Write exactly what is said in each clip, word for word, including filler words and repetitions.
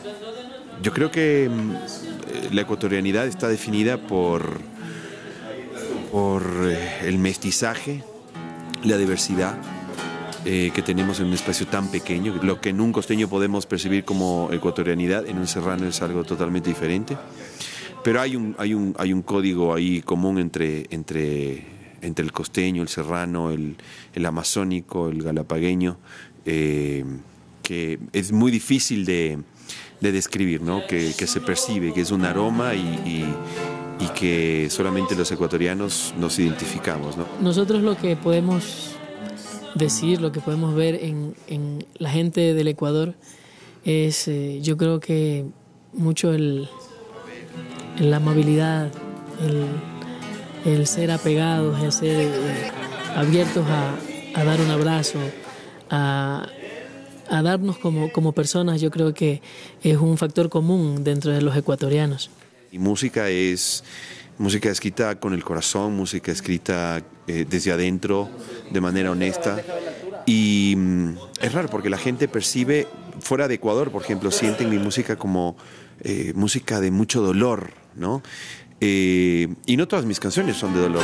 yo creo que la ecuatorianidad está definida por, por el mestizaje, la diversidad eh, que tenemos en un espacio tan pequeño. Lo que en un costeño podemos percibir como ecuatorianidad, en un serrano es algo totalmente diferente. Pero hay un, hay un, hay un código ahí común entre, entre, entre el costeño, el serrano, el, el amazónico, el galapagueño, eh, que es muy difícil de, de describir, ¿no? Que, que se percibe, que es un aroma y, y, y que solamente los ecuatorianos nos identificamos, ¿no? Nosotros lo que podemos decir, lo que podemos ver en, en la gente del Ecuador es, eh, yo creo que mucho el, el la amabilidad, el, el ser apegados, el ser eh, abiertos a, a dar un abrazo, a, a darnos como, como personas. Yo creo que es un factor común dentro de los ecuatorianos. Y música es música escrita con el corazón, música escrita eh, desde adentro, de manera honesta. Y mm, es raro porque la gente percibe, fuera de Ecuador, por ejemplo, sienten mi música como eh, música de mucho dolor, ¿no? Eh, y no todas mis canciones son de dolor.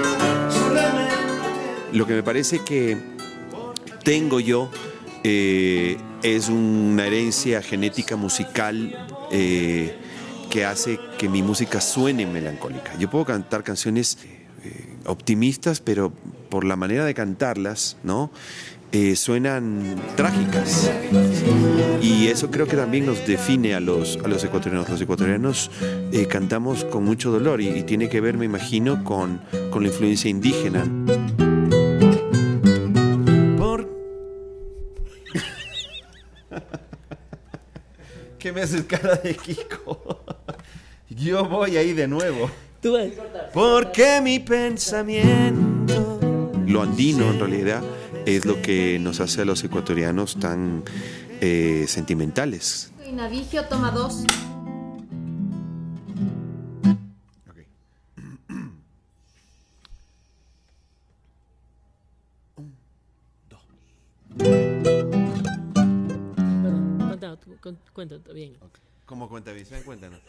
Lo que me parece que tengo yo eh, es una herencia genética musical eh, que hace que mi música suene melancólica. Yo puedo cantar canciones eh, optimistas, pero por la manera de cantarlas, ¿no? Eh, suenan trágicas. Y eso creo que también nos define a los, a los ecuatorianos. Los ecuatorianos eh, cantamos con mucho dolor y, y tiene que ver, me imagino, con, con la influencia indígena. Por... ¿Qué me haces cara de Kiko? Yo voy ahí de nuevo. ¿Tú ves? Porque mi pensamiento... Lo andino, en realidad, es lo que nos hace a los ecuatorianos tan eh, sentimentales. Navigio, toma dos. Okay. Un, dos. Cuéntanos, cuéntanos bien. Okay. ¿Cómo cuenta bien? ¿Se dan cuenta, no?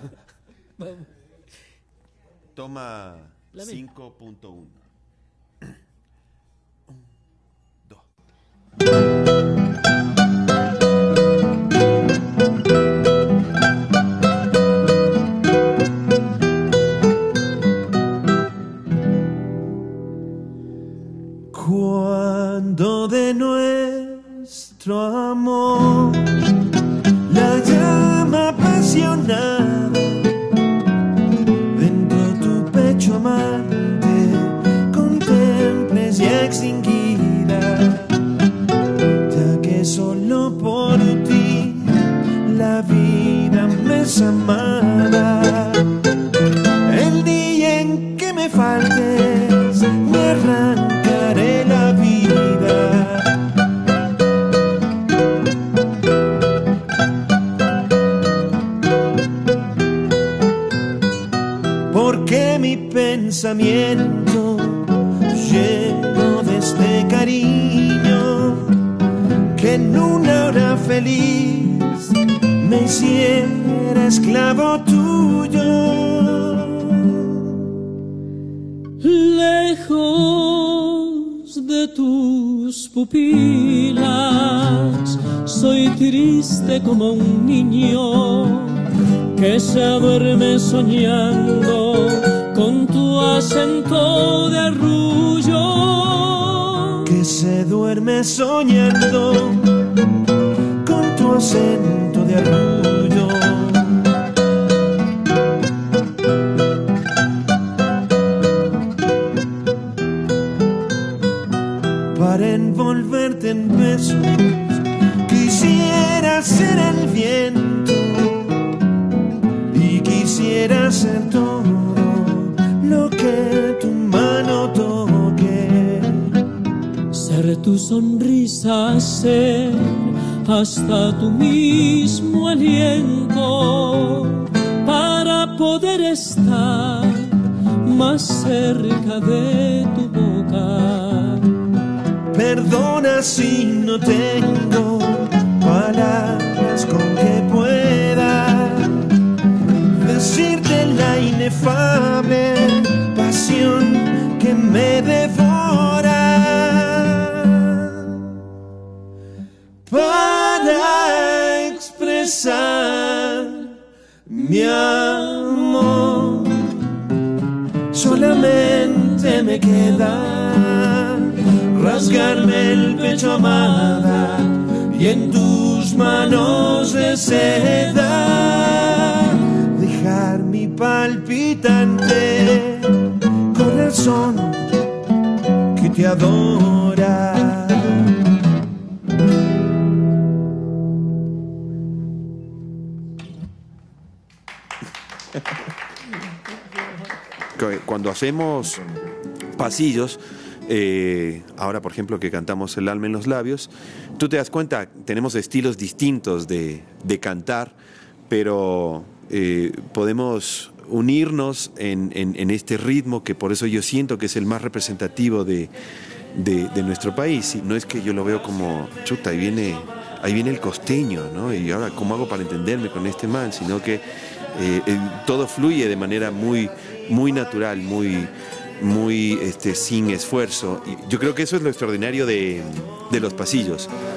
Toma cinco punto uno. Cuando de nuestro amor la llama apasionada dentro tu pecho amante contemples ya extinguida, ya que solo por ti la vida me es amada. El día en que me faltes me arrancaré la vida. Porque mi pensamiento lleno de este cariño que en una hora feliz me hiciera esclavo tuyo. Lejos de tus pupilas, soy triste como un niño que se duerme soñando con tu acento de arrullo. Que se duerme soñando con tu acento de arrullo. Para envolverte en besos quisiera ser el viento y quisiera ser todo lo que tu mano toque. Ser tu sonrisa, ser hasta tu mismo aliento, para poder estar más cerca de tu boca. Perdona si no tengo palabras con que puedo besar, mi amor. Solamente me queda rasgarme el pecho, amada, y en tus manos de seda dejar mi palpitante corazón que te adora. Cuando hacemos pasillos, eh, ahora por ejemplo que cantamos El alma en los labios, tú te das cuenta, tenemos estilos distintos de, de cantar, pero eh, podemos unirnos en, en, en este ritmo que por eso yo siento que es el más representativo de, de, de nuestro país. Y no es que yo lo veo como, chuta, ahí viene, ahí viene el costeño, ¿no? Y ahora, ¿cómo hago para entenderme con este man? Sino que eh, eh, todo fluye de manera muy, muy natural, muy, muy este, sin esfuerzo. Y yo creo que eso es lo extraordinario de, de los pasillos.